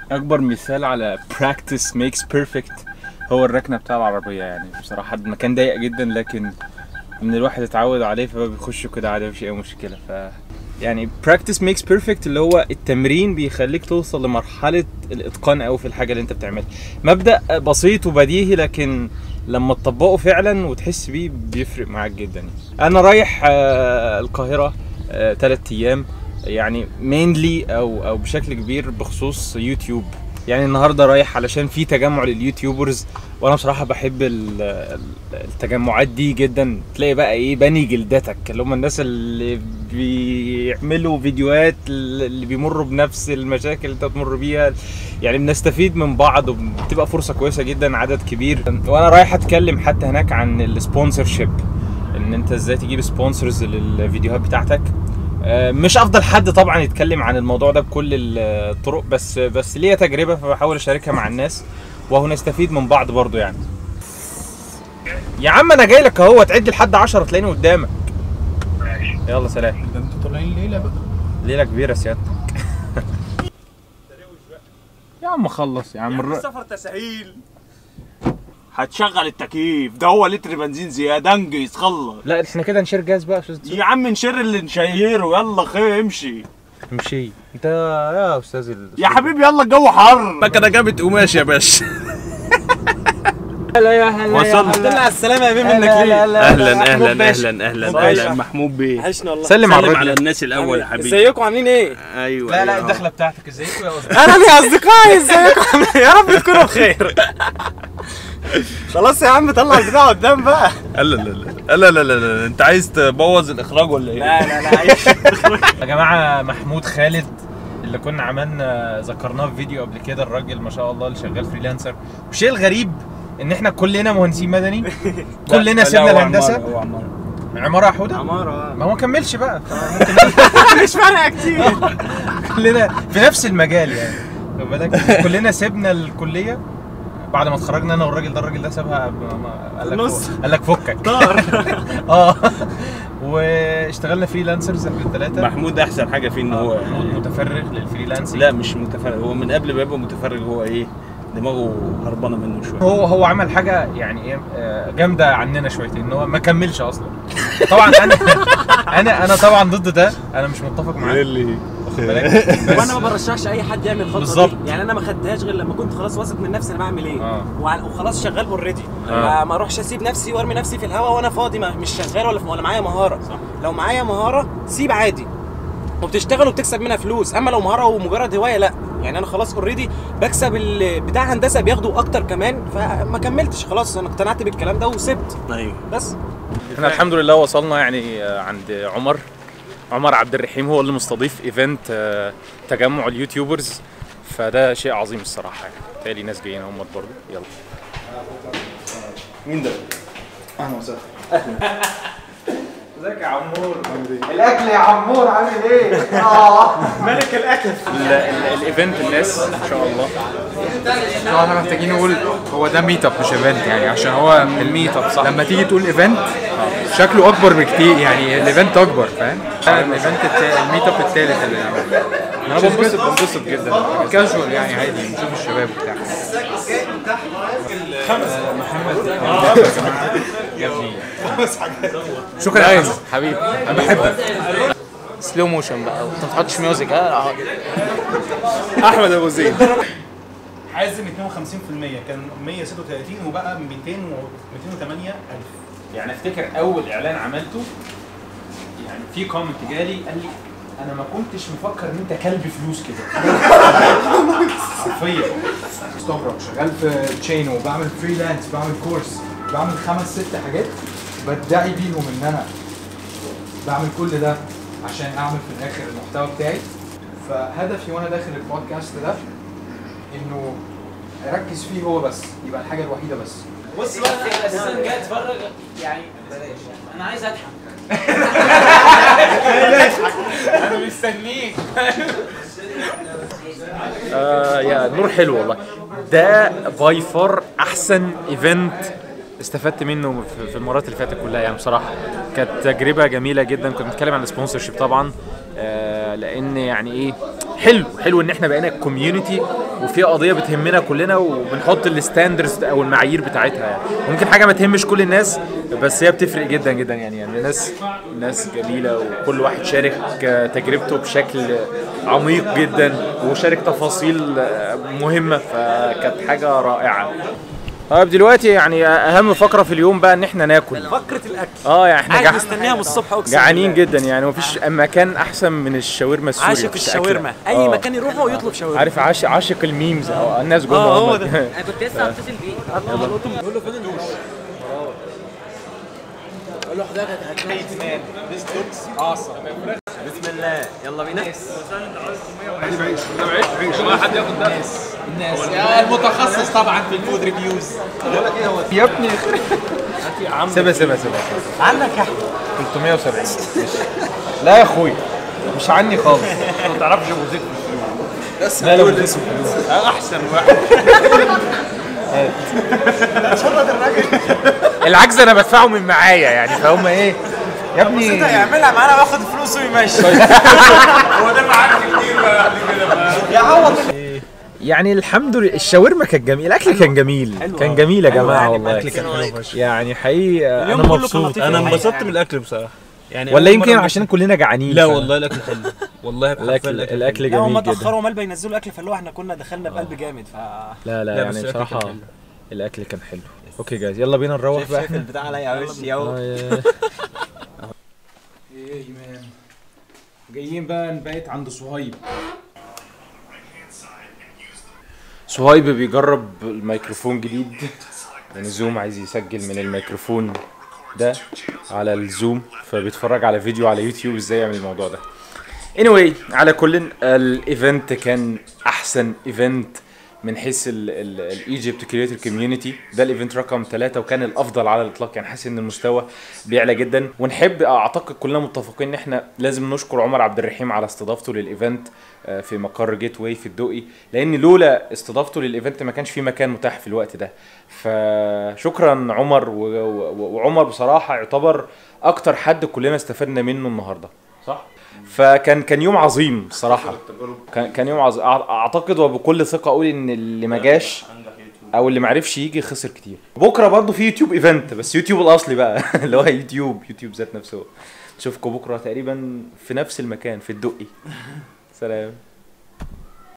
اكبر مثال على practice makes perfect هو الركنه بتاع العربيه. يعني بصراحه المكان ضيق جدا، لكن ان الواحد اتعود عليه فبيخش كده عادي مفيش اي مشكله. يعني practice makes perfect اللي هو التمرين بيخليك توصل لمرحله الاتقان قوي في الحاجه اللي انت بتعملها. مبدأ بسيط وبديهي، لكن لما تطبقه فعلا وتحس بيه بيفرق معاك جدا. انا رايح القاهره 3 ايام، يعني mainly او بشكل كبير بخصوص يوتيوب. يعني النهارده رايح علشان في تجمع لليوتيوبرز، وانا بصراحه بحب التجمعات دي جدا. تلاقي بقى ايه بني جلدتك اللي هم الناس اللي بيعملوا فيديوهات اللي بيمروا بنفس المشاكل اللي انت بتمر بيها، يعني بنستفيد من بعض وبتبقى فرصه كويسه جدا، عدد كبير. وانا رايح اتكلم حتى هناك عن السبونسرشيب، ان انت ازاي تجيب سبونسرز للفيديوهات بتاعتك. مش افضل حد طبعا يتكلم عن الموضوع ده بكل الطرق، بس ليا تجربه فبحاول اشاركها مع الناس وهو نستفيد من بعض برضو. يعني يا عم انا جاي لك اهو، تعد لحد 10 تلاقيني قدامك. ماشي يلا سلام. ده انتوا طالعين ليله بقى؟ ليله كبيره سيادتك. يا عم خلص يا عم السفر تسهيل. هتشغل التكييف ده، هو لتر بنزين زياده، انجز خلص. لا احنا كده نشير جاز بقى يا عم نشر اللي نشيره، يلا خير امشي. امشي انت يا استاذ يا حبيبي يلا الجو حر. مكنه جابت قماش يا باشا. لا يا هلا وصلنا. الحمد لله على السلامه يا بيه. منك ليه؟ اهلا محمود بيه. وحشنا والله. سلم على الناس الاول يا حبيبي. ازيكم عاملين ايه؟ ايوه لا الدخله بتاعتك ازيكم يا استاذ؟ انا لي اصدقائي ازيكم يا رب تكونوا بخير. خلاص يا عم طلع البتاع قدام بقى. لا انت عايز تبوظ الاخراج ولا ايه؟ لا عايش. يا جماعه محمود خالد اللي كنا عملنا ذكرناه في فيديو قبل كده، الراجل ما شاء الله اللي شغال فريلانسر. والشيء الغريب ان احنا كلنا مهندسين مدني، كلنا سيبنا الهندسه. هو عماره يا حوده؟ عماره. ما هو كملش بقى. مش فارقه كتير. كلنا في نفس المجال يعني، خد بالك. كلنا سيبنا الكليه بعد ما اتخرجنا انا والراجل ده. الراجل ده سابها قال لك فكك طار. واشتغلنا فريلانسرز احنا الثلاثه. محمود احسن حاجه فيه ان هو متفرغ للفريلانسنج. لا مش متفرغ، هو من قبل ما يبقى متفرغ هو ايه دماغه هربانه منه شويه. هو عمل حاجه يعني ايه جامده عننا شويتين، ان هو ما كملش اصلا. طبعا انا طبعا ضد ده، انا مش متفق معاه. اللي وانا ما برشحش اي حد يعمل الخطوه بالظبط. دي. يعني انا ما خدتهاش غير لما كنت خلاص واثق من نفسي انا بعمل ايه. وخلاص شغال اوريدي. ما اروحش اسيب نفسي وارمي نفسي في الهواء وانا فاضي مش شغال ولا معايا مهاره. صح. لو معايا مهاره سيب عادي وبتشتغل وبتكسب منها فلوس، اما لو مهاره ومجرد هوايه لا. يعني انا خلاص اوريدي بكسب بتاع هندسه بياخدوا اكتر كمان، فما كملتش خلاص. انا اقتنعت بالكلام ده وسبت. ايوه بس احنا الحمد لله وصلنا يعني عند عمر عبد الرحيم، هو اللي مستضيف ايفنت تجمع اليوتيوبرز، فده شيء عظيم الصراحه. يعني تالي ناس جايين هم برضه. يلا مين ده؟ اهلا وسهلا. ازيك يا عمور؟ الاكل يا عمور عامل ايه؟ ملك الاكل. الايفنت الناس ان شاء الله. طبعا احنا محتاجين نقول هو ده ميت اب مش ايفنت، يعني عشان هو الميت اب صح. لما تيجي تقول ايفنت شكله اكبر بكتير، يعني الايفنت اكبر، فاهم؟ الايفنت الميت اب الثالث اللي انا بنبسط جدا. كاجوال يعني عادي، نشوف الشباب وبتاع. شكرا يا حبيبي، انا بحبك. سلو موشن بقى، انت ما تحطش ميوزك. ها احمد ابو زيد. حازم 52% كان 136 وبقى 208 ألف. يعني افتكر اول اعلان عملته، يعني في كومنت جالي قال لي انا ما كنتش مفكر ان انت كلب فلوس كده. حرفيا مستغرب شغال في تشين وبعمل فريلانس، بعمل كورس، بعمل 5-6 حاجات بدعي بيهم ان انا بعمل كل ده عشان اعمل في الاخر المحتوى بتاعي. فهدفي وانا داخل البودكاست ده انه اركز فيه هو بس، يبقى الحاجه الوحيده بس. بص بقى انا اساسا جاي اتفرج يعني بلاش، انا عايز اضحك. انا مستنيك. يا نور حلو والله. ده باي فار احسن ايفنت استفدت منه في المرات اللي فاتت كلها. يعني بصراحه كانت تجربه جميله جدا. كنت بنتكلم عن السبونسرشيب طبعا، لان يعني ايه حلو ان احنا بقينا كوميونتي وفي قضيه بتهمنا كلنا وبنحط الستاندرز او المعايير بتاعتها يعني. ممكن حاجه ما تهمش كل الناس بس هي بتفرق جدا جدا يعني ناس جميله وكل واحد شارك تجربته بشكل عميق جدا وشارك تفاصيل مهمه، فكانت حاجه رائعه. طيب دلوقتي يعني اهم فقره في اليوم بقى ان احنا ناكل. فقره الاكل. يعني احنا قاعد مستنيها من الصبح اقسم جعانين جدا يعني. مفيش مكان احسن من الشاورما السوري. عاشق الشاورما، اي مكان يروحه ويطلب شاورما. عارف عاشق الميمز او الناس جوه. هو ده. انا كنت لسه هتصل بيه. بقول له فين الدوش؟ قول له حضرتك هتلاقي مان. This looks awesome. بسم الله يلا بينا. حد ياخد ده. الناس المتخصص طبعا في الفود ريفيوز. يا ابني سيبها عنك يا احمد 370. لا يا اخوي مش عني خالص. ما تعرفش ابو زيد بس لا لا اسمه احسن واحد. العجز انا بدفعه من معايا يعني فهم ايه يا ابني يعملها معانا واخد فلوسه ويمشي. هو ده معاك كتير بقى قبل كده بقى. يعوض. يعني الحمد لله الشاورما كانت جميل، الاكل كان جميل، كان جميل يا جماعه والله يعني حقيقي انا مبسوط. انا انبسطت من الاكل بصراحه يعني. ولا يمكن عشان كلنا جعانين. لا والله الاكل حلو والله. الاكل لا هم جميل جدا. اتاخروا مال بينزلوا الاكل فاللي هو احنا كنا دخلنا بقلب جامد ف لا يعني بصراحه الاكل كان حلو. اوكي جايز يلا بينا نروح بقى. شايف البتاع عليا وشي اهو. ايه مان جايين بقى نبيت عند صهيب. صهيب بيجرب الميكروفون جديد يعني زوم، عايز يسجل من الميكروفون ده على الزوم فبيتفرج على فيديو على يوتيوب ازاي يعمل الموضوع ده. anyway على كل الايفنت كان احسن ايفنت من حيث الايجيبت كريتور كوميونتي. ده الايفنت رقم 3 وكان الافضل على الاطلاق يعني. حاسس ان المستوى بيعلى جدا ونحب اعتقد كلنا متفقين ان احنا لازم نشكر عمر عبد الرحيم على استضافته للايفنت في مقر جيت واي في الدقي، لان لولا استضافته للايفنت ما كانش في مكان متاح في الوقت ده. فشكرا عمر. وعمر بصراحه يعتبر اكتر حد كلنا استفدنا منه النهارده صح. فكان يوم عظيم الصراحه. كان يوم عظيم اعتقد وبكل ثقه اقول ان اللي ما جاش او اللي ما عرفش يجي خسر كتير. بكره برضه في يوتيوب ايفنت بس يوتيوب الاصلي بقى اللي هو يوتيوب ذات نفسه. نشوفكم بكره تقريبا في نفس المكان في الدقي. سلام.